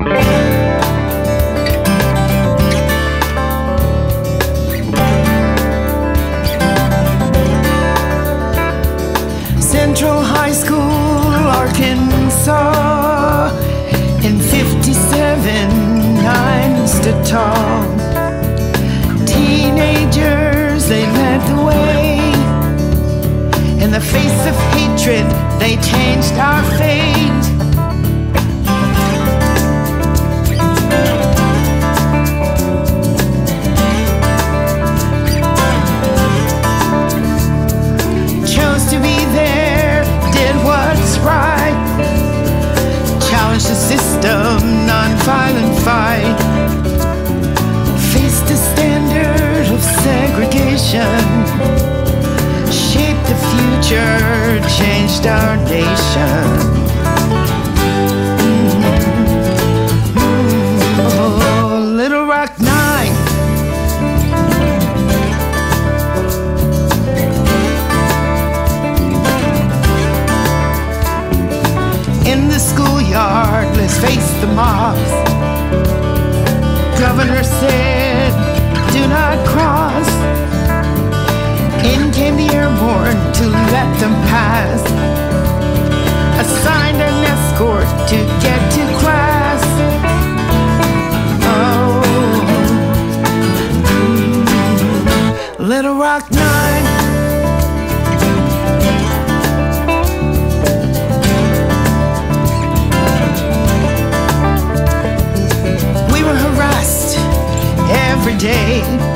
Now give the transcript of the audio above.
Central High School, Arkansas, in 57 stood tall. Teenagers, they led the way. In the face of hatred, they changed our fate. Chose to be there, did what's right, challenged the system, non-violent fight, faced the standard of segregation, shaped the future, changed our nation. Oh, Little Rock Nine. In the schoolyard, let's face the mobs. Governor said, do not cross. In came the airborne to let them pass. Assigned an escort to get to class. Oh, Little Rock Nine. We were harassed every day.